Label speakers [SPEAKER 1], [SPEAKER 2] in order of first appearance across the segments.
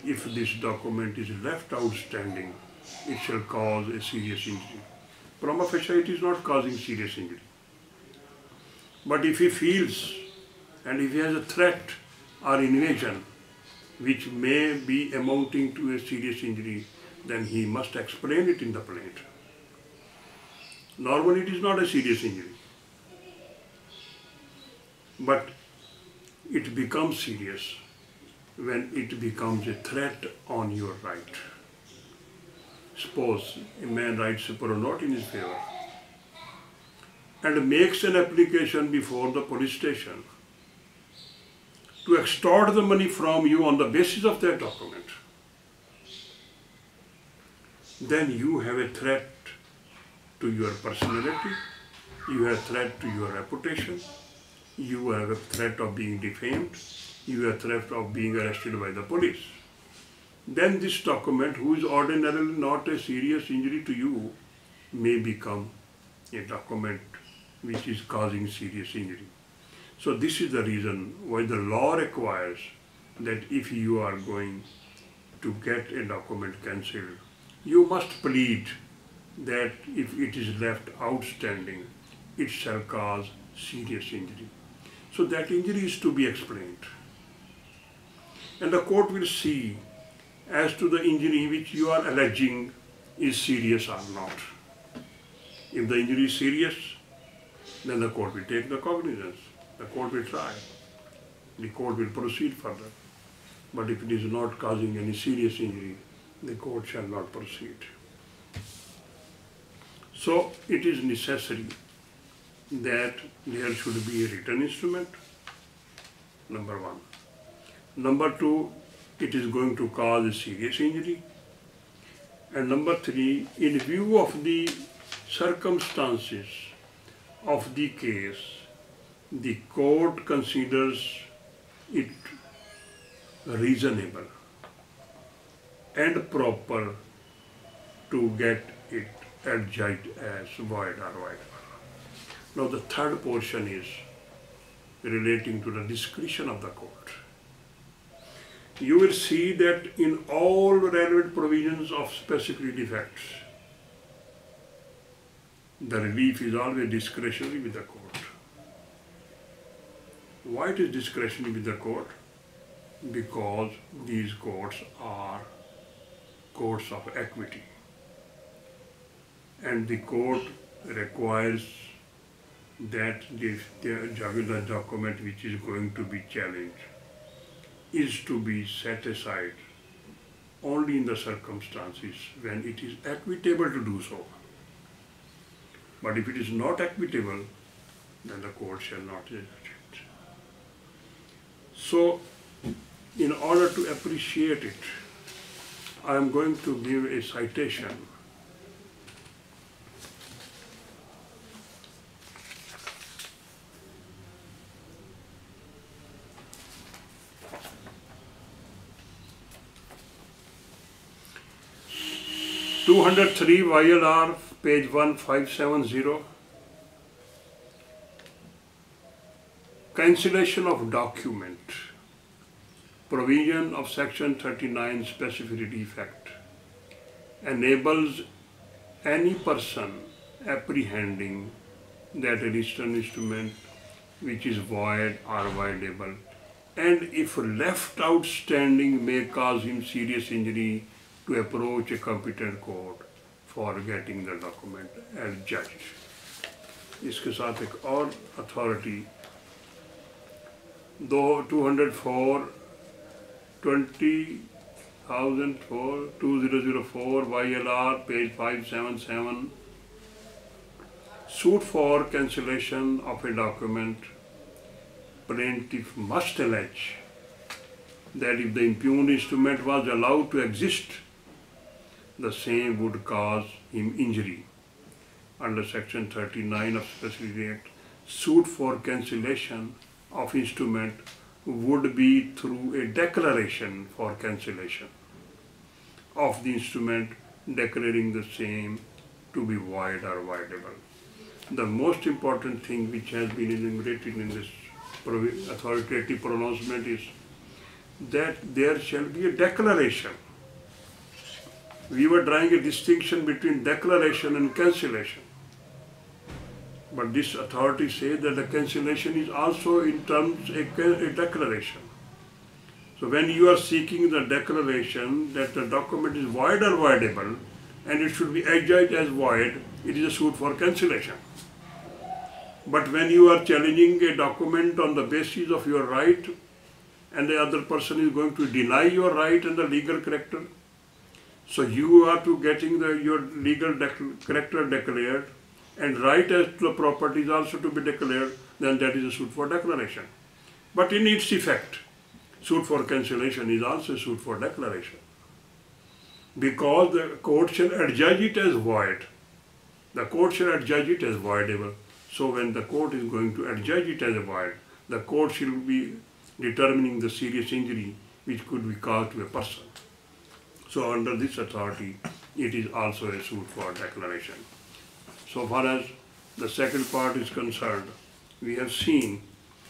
[SPEAKER 1] if this document is left outstanding, it shall cause a serious injury. Prima facie, it is not causing serious injury. But if he feels and if he has a threat or invasion which may be amounting to a serious injury, then he must explain it in the plaint. Normally it is not a serious injury, but it becomes serious when it becomes a threat on your right. Suppose a man writes a pronote in his favor and makes an application before the police station to extort the money from you on the basis of that document, then you have a threat to your personality, you have a threat to your reputation, you have a threat of being defamed, you have a threat of being arrested by the police. Then this document, who is ordinarily not a serious injury to you, may become a document which is causing serious injury. So this is the reason why the law requires that if you are going to get a document cancelled, you must plead that if it is left outstanding, it shall cause serious injury. So that injury is to be explained. And the court will see as to the injury which you are alleging is serious or not. If the injury is serious, then the court will take the cognizance. The court will try. The court will proceed further. But if it is not causing any serious injury, the court shall not proceed. So it is necessary that there should be a written instrument, number one. Number two, it is going to cause a serious injury. And number three, in view of the circumstances of the case, the court considers it reasonable and proper to get it adjudged as void or voidable. Now the third portion is relating to the discretion of the court. You will see that in all relevant provisions of specific defects, the relief is always discretionary with the court. Why it is discretionary with the court? Because these courts are courts of equity. And the court requires that the document which is going to be challenged is to be set aside only in the circumstances when it is equitable to do so. But if it is not equitable, then the court shall not judge it. So, in order to appreciate it, I am going to give a citation. (203) YLR, page 1570. Cancellation of document. Provision of section 39 specific defect enables any person apprehending that a written instrument which is void or voidable, and if left outstanding may cause him serious injury, to approach a competent court for getting the document as judged. इसके साथ एक और authority 2004 YLR, page 577. Suit for cancellation of a document. Plaintiff must allege that if the impugned instrument was allowed to exist, the same would cause him injury. Under section 39 of Specific Act, suit for cancellation of instrument would be through a declaration for cancellation of the instrument, declaring the same to be void or voidable. The most important thing which has been enumerated in this authoritative pronouncement is that there shall be a declaration. We were drawing a distinction between declaration and cancellation. But this authority says that the cancellation is also in terms a declaration. So when you are seeking the declaration that the document is void or voidable and it should be adjudged as void, it is a suit for cancellation. But when you are challenging a document on the basis of your right and the other person is going to deny your right and the legal character, so you are to getting your legal character declared and right as to the property is also to be declared, then that is a suit for declaration. But in its effect, suit for cancellation is also a suit for declaration. Because the court shall adjudge it as void. The court shall adjudge it as voidable. So when the court is going to adjudge it as a void, the court shall be determining the serious injury which could be caused to a person. So under this authority, it is also a suit for declaration. So far as the second part is concerned, we have seen,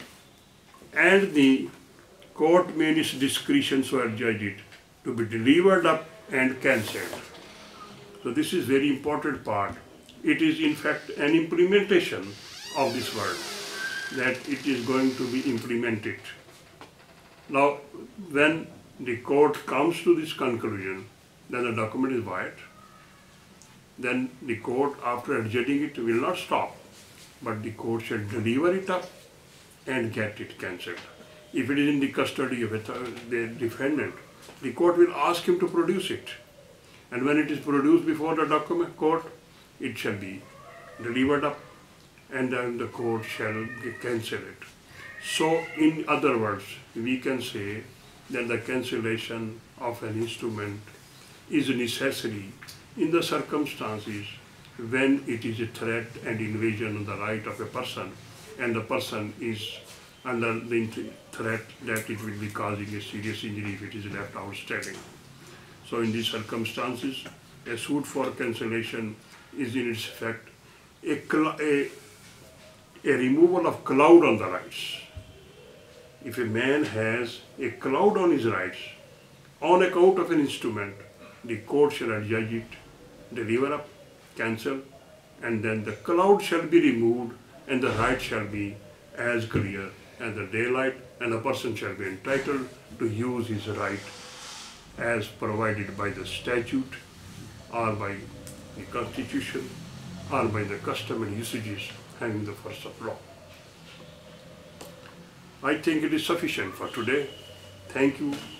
[SPEAKER 1] and the court may in its discretion so adjudge it to be delivered up and cancelled. So this is very important part. It is in fact an implementation of this word, that it is going to be implemented. Now, when the court comes to this conclusion that the document is void, then the court, after adjudging it, will not stop, but the court shall deliver it up and get it cancelled. If it is in the custody of the defendant, the court will ask him to produce it. And when it is produced before the court, it shall be delivered up and then the court shall cancel it. So, in other words, we can say that the cancellation of an instrument is a necessity in the circumstances when it is a threat and invasion of the right of a person and the person is under the threat that it will be causing a serious injury if it is left outstanding. So in these circumstances, a suit for cancellation is in its effect a removal of cloud on the rights. If a man has a cloud on his rights on account of an instrument, the court shall adjudge it, deliver up, cancel, and then the cloud shall be removed and the right shall be as clear as the daylight, and the person shall be entitled to use his right as provided by the statute or by the constitution or by the custom and usages having the force of law. I think it is sufficient for today. Thank you.